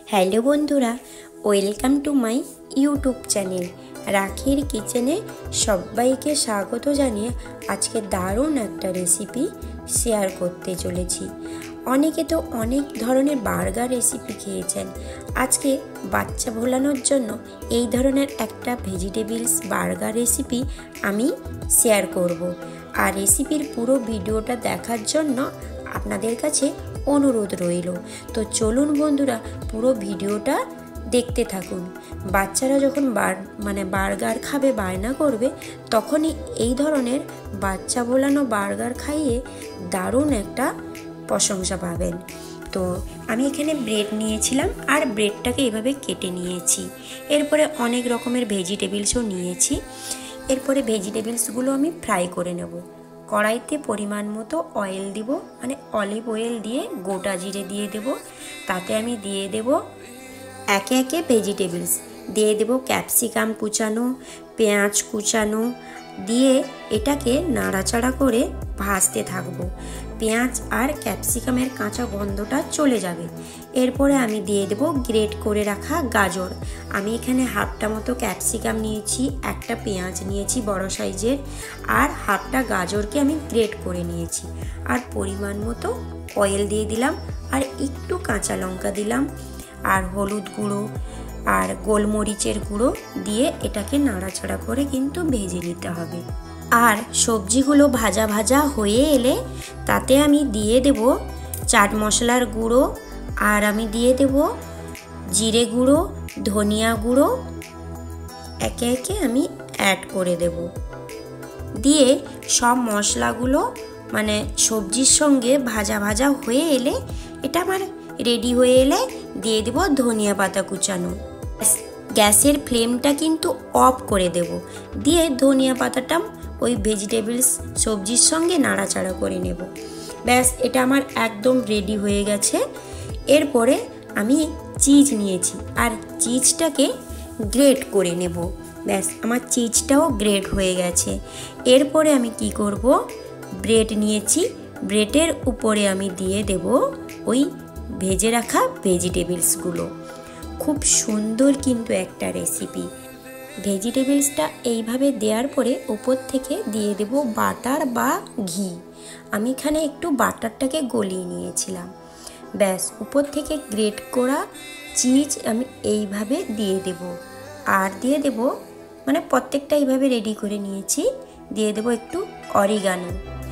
Hello বন্ধুরা, welcome to my YouTube channel রাখির কিচেনে সবাইকে স্বাগত জানিয়ে আজকে দারুণ একটা রেসিপি শেয়ার করতে চলেছি। অনেকে তো অনেক ধরনের বার্গার রেসিপি খেয়েছেন। আজকে বাচ্চা ভোলানোর জন্য এই ধরনের একটা ভেজিটেবলস বার্গার রেসিপি আমি শেয়ার করব। আর রেসিপির পুরো ভিডিওটা দেখার জন্য আপনাদের কাছে অনুরোধ রইল। তো চলুন বন্ধুরা, পুরো ভিডিওটা দেখতে থাকুন। বাচ্চারা যখন বার্গার খাবে, বায়না করবে, তখনই এই ধরনের বাচ্চা ভোলানো বার্গার খাইয়ে দারুণ একটা প্রশংসা পাবেন। তো আমি এখানে ব্রেড নিয়েছিলাম আর ব্রেডটাকে এভাবে কেটে নিয়েছি। এরপরে অনেক রকমের ভেজিটেবলসও নিয়েছি। এরপরে ভেজিটেবলসগুলো আমি ফ্রাই করে নেব। কড়াইতে পরিমাণ মতো অয়েল দিব, অলিভ অয়েল দিয়ে গোটা জিরে দিয়ে দেব। তাতে আমি দিয়ে দেব একে একে ভেজিটেবলস দিয়ে দেব, ক্যাপসিকাম কুচানো, পেঁয়াজ কুচানো দিয়ে এটাকে নাড়াচাড়া করে ভাজতে থাকবো। পেঁয়াজ আর ক্যাপসিকামের কাঁচা গন্ধটা চলে যাবে। এরপরে আমি দিয়ে দেব গ্রেট করে রাখা গাজর। আমি এখানে হাফটা মতো ক্যাপসিকাম নিয়েছি, একটা পেঁয়াজ নিয়েছি বড় সাইজের, আর হাফটা গাজরকে আমি গ্রেট করে নিয়েছি। আর পরিমাণ মতো অয়েল দিয়ে দিলাম, আর একটু কাঁচা লঙ্কা দিলাম, আর হলুদ গুঁড়ো আর গোলমরিচের গুঁড়ো দিয়ে এটাকে নাড়াচাড়া করে কিন্তু ভেজে নিতে হবে। আর সবজিগুলো ভাজা ভাজা হয়ে এলে তাতে আমি দিয়ে দেব চাট মশলার গুঁড়ো, আর আমি দিয়ে দেব জিরে গুঁড়ো, ধনিয়া গুঁড়ো, একে একে আমি অ্যাড করে দেব। দিয়ে সব মশলাগুলো সবজির সঙ্গে ভাজা ভাজা হয়ে এলে, এটা আমার রেডি হয়ে এলে দিয়ে দেব ধনিয়া পাতা কুচানো। গ্যাসের ফ্লেমটা কিন্তু অফ করে দেব। দিয়ে ধনিয়া পাতাটা ওই ভেজিটেবলস সবজির সঙ্গে নাড়াচাড়া করে নেব। ব্যাস, এটা আমার একদম রেডি হয়ে গেছে। এরপরে আমি চিজ নিয়েছি, আর চিজটাকে গ্রেট করে নেব। ব্যাস, আমার চিজটাও গ্রেট হয়ে গেছে। এরপরে আমি কি করব, ব্রেড নিয়েছি, ব্রেডের উপরে আমি দিয়ে দেব ওই ভেজে রাখা ভেজিটেবলসগুলো। খুব সুন্দর কিন্তু একটা রেসিপি। ভেজিটেবলসটা এইভাবে দেওয়ার পরে উপর থেকে দিয়ে দেব বাটার বা ঘি। আমি এখানে একটু বাটারটাকে গলিয়ে নিয়েছিলাম। ব্যাস, উপর থেকে গ্রেট করা চিজ আমি এইভাবে দিয়ে দেব। আর দিয়ে দেব প্রত্যেকটা এইভাবে রেডি করে নিয়েছি। দিয়ে দেব একটু অরিগানো।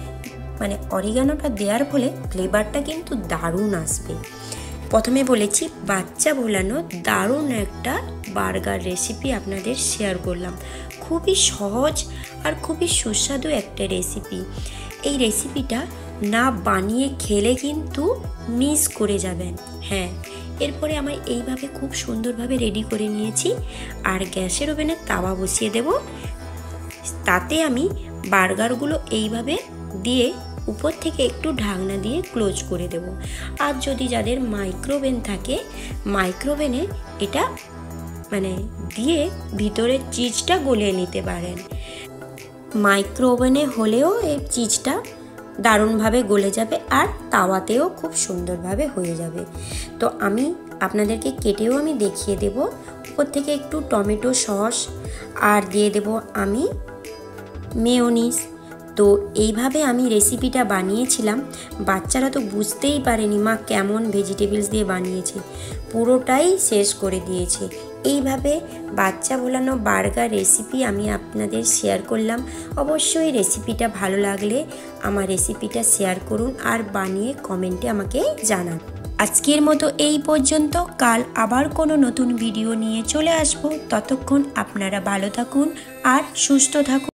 অরিগানোটা দেওয়ার ফলে ফ্লেভারটা কিন্তু দারুণ আসবে। প্রথমে বলেছি বাচ্চা ভোলানো দারুণ একটা বার্গার রেসিপি আপনাদের শেয়ার করলাম। খুবই সহজ আর খুবই সুস্বাদু একটা রেসিপি। এই রেসিপিটা না বানিয়ে খেলে কিন্তু মিস করে যাবেন। হ্যাঁ, এরপরে আমার এইভাবে খুব সুন্দরভাবে রেডি করে নিয়েছি। আর গ্যাসের ওভেনে তাওয়া বসিয়ে দেব। তাতে আমি বার্গারগুলো এইভাবে দিয়ে উপর থেকে একটু ঢাকনা দিয়ে ক্লোজ করে দেব। আর যদি যাদের মাইক্রোওভেন থাকে, মাইক্রোওভেনে এটা দিয়ে ভিতরের চিজটা গলিয়ে নিতে পারেন। মাইক্রোওভেনে হলেও এই চিজটা দারুণভাবে গলে যাবে, আর তাওয়াতেও খুব সুন্দরভাবে হয়ে যাবে। তো আমি আপনাদেরকে কেটেও আমি দেখিয়ে দেব। উপর থেকে একটু টমেটো সস, আর দিয়ে দেব আমি মেয়োনিজ। তো এইভাবে আমি রেসিপিটা বানিয়েছিলাম। বাচ্চারা তো বুঝতেই পারেনি মা কেমন ভেজিটেবলস দিয়ে বানিয়েছে, পুরোটাই শেষ করে দিয়েছে। এইভাবে বাচ্চা ভোলানো বার্গার রেসিপি আমি আপনাদের শেয়ার করলাম। অবশ্যই রেসিপিটা ভালো লাগলে আমার রেসিপিটা শেয়ার করুন, আর বানিয়ে কমেন্টে আমাকে জানান। আজকের মতো এই পর্যন্ত। কাল আবার কোনো নতুন ভিডিও নিয়ে চলে আসব। ততক্ষণ আপনারা ভালো থাকুন আর সুস্থ থাকুন।